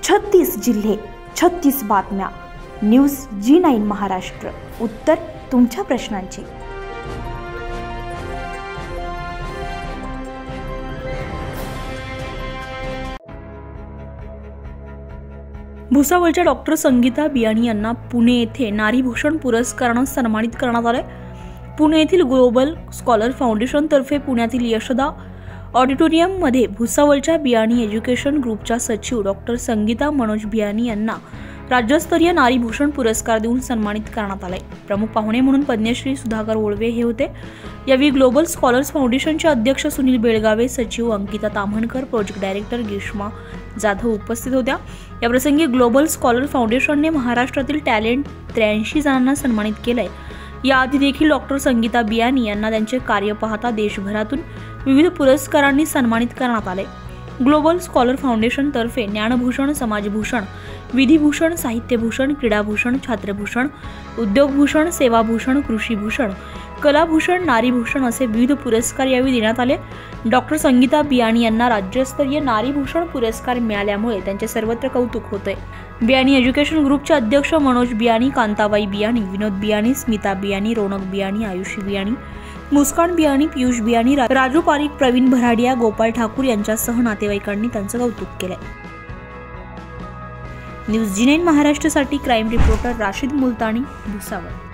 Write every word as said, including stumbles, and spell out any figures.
छत्तीस जिल्हे, छत्तीस बातम्या. News G nine Maharashtra. उत्तर तुमच्या प्रश्नांची. भुसावळच्या डॉक्टर संगीता बियाणी यांना पुणे येथे नारीभूषण पुरस्काराने सन्मानित करण्यात आले. पुणे येथील ग्लोबल स्कॉलर फाउंडेशन तर्फे पुण्यातील यशदा ऑडिटोरियम मध्ये भुसावळच्या बियाणी एज्युकेशन ग्रुपच्या सचिव डॉक्टर संगीता मनोज बियाणी यांना राज्यस्तरीय नारीभूषण पुरस्कार देऊन सन्मानित करण्यात आले. प्रमुख पाहुणे म्हणून पद्मश्री सुधाकर ओळवे हे होते. यावेळी ग्लोबल स्कॉलर्स फाउंडेशनचे अध्यक्ष सुनील बेळगावे, सचिव अंकिता ताम्हणकर, प्रोजेक्ट डायरेक्टर ग्रीष्मा जाधव उपस्थित होत्या. याप्रसंगी ग्लोबल स्कॉलर फाउंडेशनने महाराष्ट्रातील टॅलेंट त्र्याऐंशी जणांना सन्मानित केले. याआधी देखील डॉक्टर संगीता बियाणी यांना त्यांचे कार्य पाहता देशभरातून विविध पुरस्कारांनी सन्मानित करण्यात आले. ग्लोबल स्कॉलर फाउंडेशन तर्फे ज्ञानभूषण, समाजभूषण, विधिभूषण, साहित्यभूषण, क्रीडाभूषण, छात्रभूषण, उद्योगभूषण, सेवाभूषण, कृषीभूषण, कलाभूषण, नारीभूषण असे विविध पुरस्कार यावेळी देण्यात आले. डॉक्टर संगीता बियाणी यांना राज्यस्तरीय नारीभूषण पुरस्कार मिळाल्यामुळे त्यांचे सर्वत्र कौतुक होते. बियाणी एज्युकेशन ग्रुपचे अध्यक्ष मनोज बियाणी, कांताबाई बियाणी, विनोद बियाणी, स्मिता बियाणी, रोनक बियाणी, आयुषी बियाणी, मुस्कान बियाणी, पियुष बियाणी, राजू पारिक, प्रवीण भराडिया, गोपाळ ठाकूर यांच्यासह नातेवाईकांनी त्यांचे कौतुक केले. न्यूज जी नाईन महाराष्ट्रासाठी क्राईम रिपोर्टर राशीद मुलतानी, भुसावळ.